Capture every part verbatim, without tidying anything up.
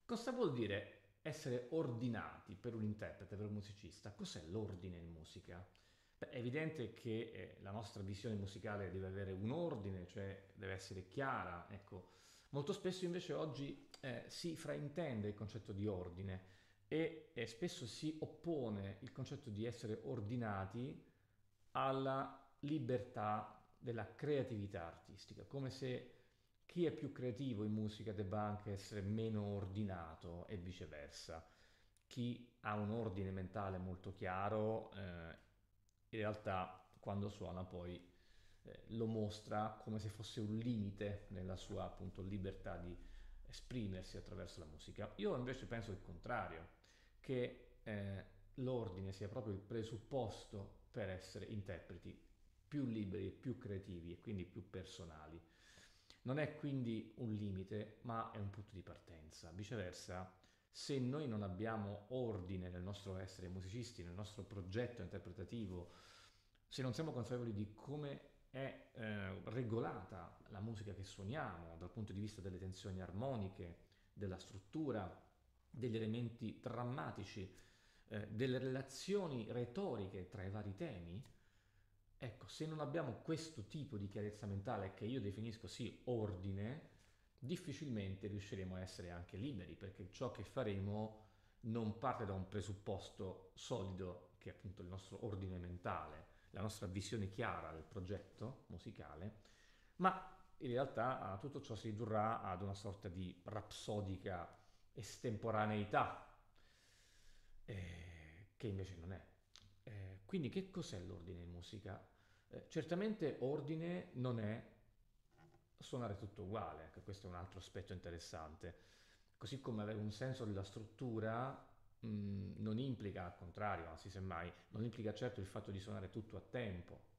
Cosa vuol dire essere ordinati per un interprete, per un musicista? Cos'è l'ordine in musica? Beh, è evidente che eh, la nostra visione musicale deve avere un ordine, cioè deve essere chiara. Ecco, molto spesso invece oggi eh, si fraintende il concetto di ordine e, e spesso si oppone il concetto di essere ordinati alla libertà della creatività artistica, come se chi è più creativo in musica debba anche essere meno ordinato e viceversa. Chi ha un ordine mentale molto chiaro, eh, in realtà quando suona poi eh, lo mostra come se fosse un limite nella sua appunto libertà di esprimersi attraverso la musica. Io invece penso il contrario, che eh, l'ordine sia proprio il presupposto per essere interpreti più liberi, più creativi e quindi più personali. Non è quindi un limite, ma è un punto di partenza. Viceversa, se noi non abbiamo ordine nel nostro essere musicisti, nel nostro progetto interpretativo, se non siamo consapevoli di come è eh, regolata la musica che suoniamo dal punto di vista delle tensioni armoniche, della struttura, degli elementi drammatici, eh, delle relazioni retoriche tra i vari temi, ecco, se non abbiamo questo tipo di chiarezza mentale che io definisco sì ordine, difficilmente riusciremo a essere anche liberi, perché ciò che faremo non parte da un presupposto solido, che è appunto il nostro ordine mentale, la nostra visione chiara del progetto musicale, ma in realtà eh, tutto ciò si ridurrà ad una sorta di rapsodica estemporaneità, eh, che invece non è. Eh, quindi che cos'è l'ordine in musica? Eh, certamente ordine non è suonare tutto uguale, anche questo è un altro aspetto interessante. Così come avere un senso della struttura mh, non implica, al contrario, anzi semmai, non implica certo il fatto di suonare tutto a tempo.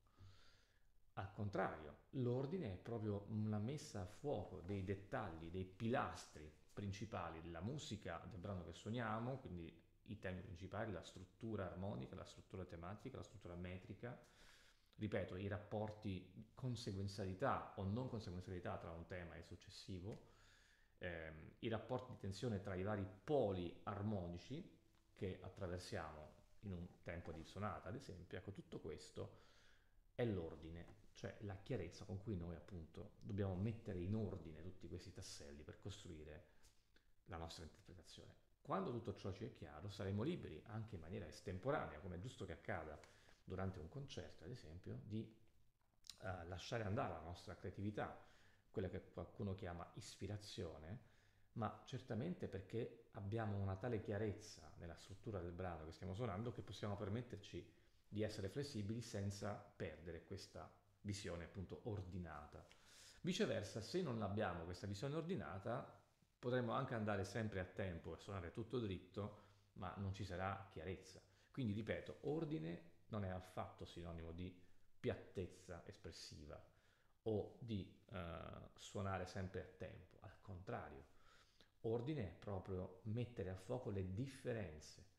Al contrario, l'ordine è proprio una messa a fuoco dei dettagli, dei pilastri principali della musica, del brano che suoniamo, quindi i temi principali, la struttura armonica, la struttura tematica, la struttura metrica, ripeto, i rapporti di conseguenzialità o non conseguenzialità tra un tema e il successivo, ehm, i rapporti di tensione tra i vari poli armonici che attraversiamo in un tempo di sonata, ad esempio, ecco, tutto questo è l'ordine, cioè la chiarezza con cui noi appunto dobbiamo mettere in ordine tutti questi tasselli per costruire la nostra interpretazione. Quando tutto ciò ci è chiaro, saremo liberi, anche in maniera estemporanea, come è giusto che accada durante un concerto, ad esempio, di eh, lasciare andare la nostra creatività, quella che qualcuno chiama ispirazione, ma certamente perché abbiamo una tale chiarezza nella struttura del brano che stiamo suonando che possiamo permetterci di essere flessibili senza perdere questa visione appunto ordinata. Viceversa, se non abbiamo questa visione ordinata, potremmo anche andare sempre a tempo e suonare tutto dritto, ma non ci sarà chiarezza. Quindi, ripeto, ordine non è affatto sinonimo di piattezza espressiva o di eh, suonare sempre a tempo, al contrario. Ordine è proprio mettere a fuoco le differenze,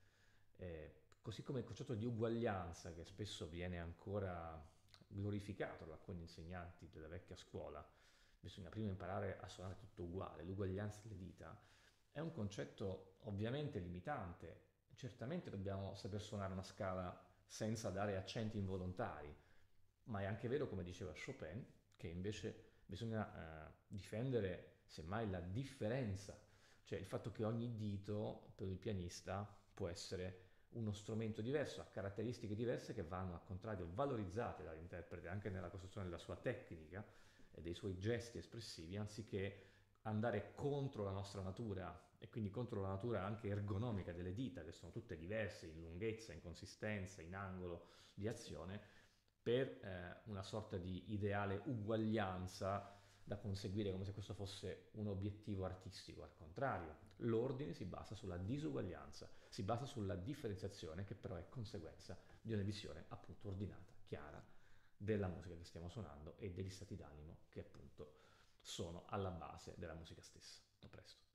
eh, così come il concetto di uguaglianza che spesso viene ancora glorificato da alcuni insegnanti della vecchia scuola. Bisogna prima imparare a suonare tutto uguale, l'uguaglianza delle dita è un concetto ovviamente limitante. Certamente dobbiamo saper suonare una scala senza dare accenti involontari, ma è anche vero, come diceva Chopin, che invece bisogna eh, difendere semmai la differenza, cioè il fatto che ogni dito per il pianista può essere uno strumento diverso, ha caratteristiche diverse che vanno al contrario valorizzate dall'interprete anche nella costruzione della sua tecnica e dei suoi gesti espressivi, anziché andare contro la nostra natura e quindi contro la natura anche ergonomica delle dita, che sono tutte diverse in lunghezza, in consistenza, in angolo di azione, per eh, una sorta di ideale uguaglianza da conseguire come se questo fosse un obiettivo artistico. Al contrario, l'ordine si basa sulla disuguaglianza, si basa sulla differenziazione che però è conseguenza di una visione appunto ordinata, chiara della musica che stiamo suonando e degli stati d'animo che appunto sono alla base della musica stessa. A presto.